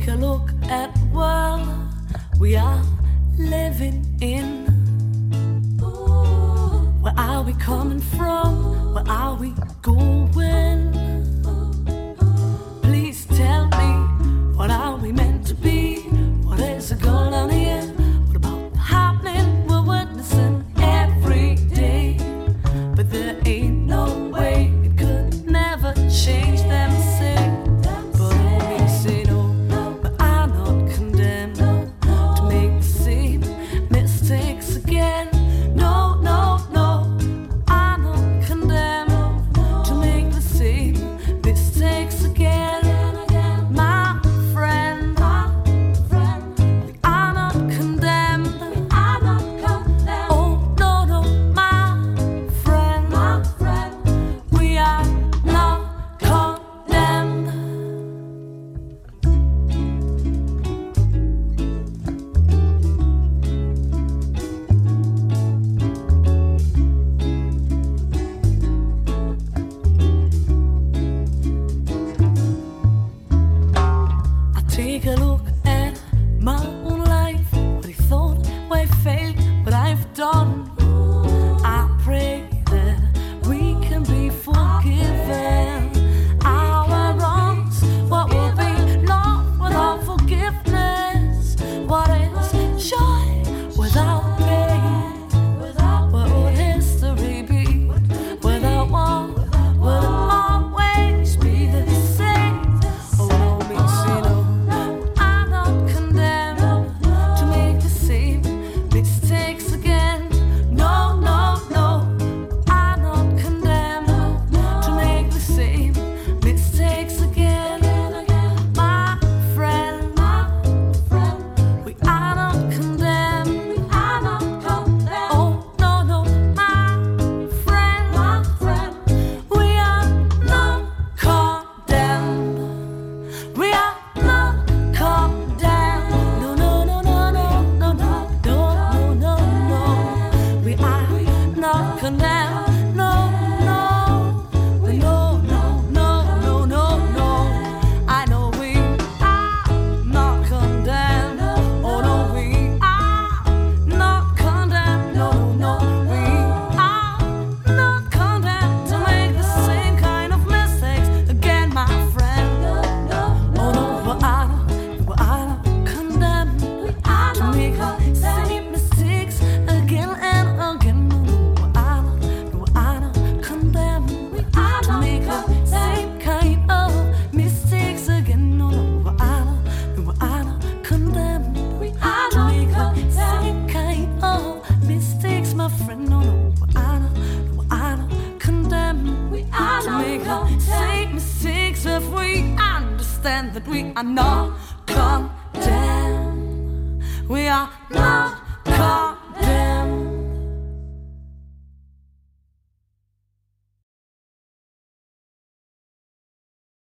take a look at the world we are living in. Where are we coming from? Where are we going? Please tell me, what are we meant to be? What is going on here? What about the happening we're witnessing every day? But there ain't no way it could never change them say. But we say no, but I'm not condemned to make the same mistakes again. No, no, no, I'm not condemned to make the same mistakes again. My friend, we are not condemned. Oh, no, no, my friend, we are not condemned. I take a look at my own life, what I thought I failed, what I've done. I pray that we can be forgiven. Our wrongs, what will be love without forgiveness? What is joy without pain? What would history be without war? Would it always be the same? Oh, no, me say no, I'm not condemned to make the same mistakes again. No, no, no, I'm not condemned to make the same mistakes again. My friend, we are not condemned. Oh, no, no, my friend, we are not condemned. We are not condemned. No, no, no, no, no, no, no, no, no, no. We are not condemned. No, no, no, no, no, no, no, no. I know we are not condemned. Oh, no, we are not condemned. No, no, we are not condemned to make the same kind of mistakes again, my friend. Oh, no, we are not condemned to make the same mistakes again and again. No, we are not condemned to make the same kind of mistakes again. No, we are not condemned to make the same kind of mistakes, my friend. No, we are not condemned to make the same mistakes if we understand that we are not condemned. We are not